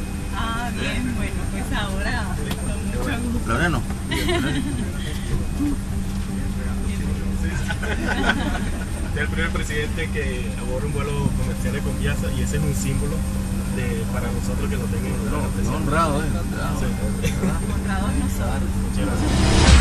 Ah, bien, bueno, pues ahora con mucho gusto. Loreno. Es el primer presidente que aborda un vuelo comercial de Conviasa y ese es un símbolo para nosotros que lo tengan en Honrado, honrado. Sí. Honrados nosotros. Muchas gracias.